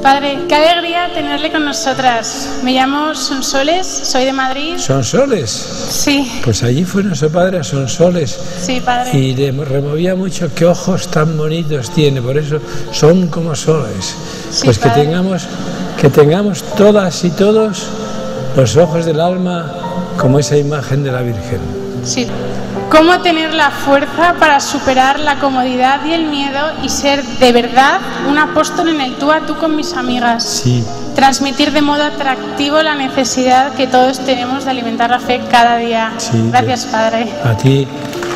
Padre, qué alegría tenerle con nosotras. Me llamo Sonsoles, soy de Madrid. ¿Sonsoles? Sí. Pues allí fue nuestro padre a Sonsoles. Sí, Padre. Y le removía mucho, qué ojos tan bonitos tiene, por eso son como soles. Sí, pues Padre. que tengamos todas y todos los ojos del alma como esa imagen de la Virgen. Sí. ¿Cómo tener la fuerza para superar la comodidad y el miedo y ser de verdad un apóstol en el tú a tú con mis amigas? Sí. Transmitir de modo atractivo la necesidad que todos tenemos de alimentar la fe cada día. Sí, Gracias, Padre. A ti.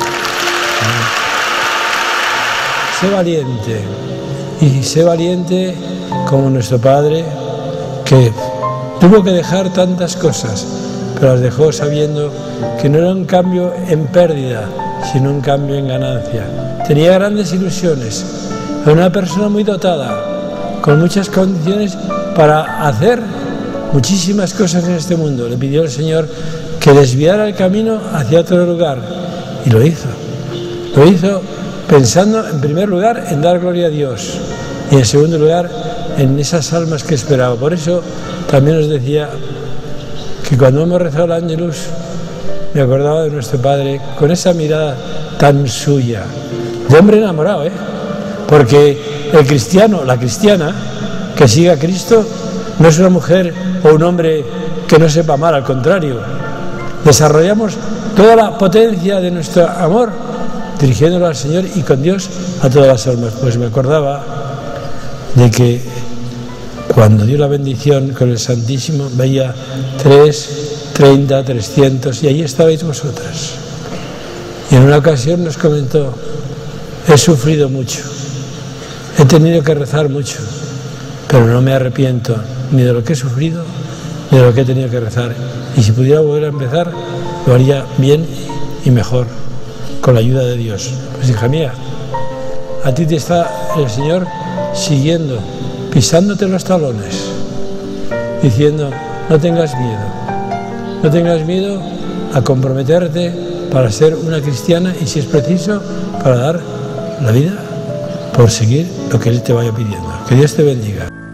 Sé valiente. Y sé valiente como nuestro Padre, que tuvo que dejar tantas cosas, pero las dejó sabiendo que no era un cambio en pérdida, sino un cambio en ganancia. Tenía grandes ilusiones, era una persona muy dotada, con muchas condiciones para hacer muchísimas cosas en este mundo. Le pidió al Señor que desviara el camino hacia otro lugar, y lo hizo. Lo hizo pensando, en primer lugar, en dar gloria a Dios, y en segundo lugar, en esas almas que esperaba. Por eso también os decía que cuando hemos rezado el Ángelus me acordaba de nuestro Padre con esa mirada tan suya, de hombre enamorado, porque el cristiano, la cristiana que siga a Cristo no es una mujer o un hombre que no sepa amar, al contrario, desarrollamos toda la potencia de nuestro amor dirigiéndolo al Señor y con Dios a todas las almas. Pues me acordaba de que cuando dio la bendición con el Santísimo veía 3, 30, 300 y ahí estabais vosotras. Y en una ocasión nos comentó: he sufrido mucho, he tenido que rezar mucho, pero no me arrepiento ni de lo que he sufrido ni de lo que he tenido que rezar. Y si pudiera volver a empezar, lo haría bien y mejor, con la ayuda de Dios. Pues hija mía, a ti te está el Señor siguiendo, pisándote los talones, diciendo: no tengas miedo a comprometerte para ser una cristiana y, si es preciso, para dar la vida por seguir lo que Él te vaya pidiendo. Que Dios te bendiga.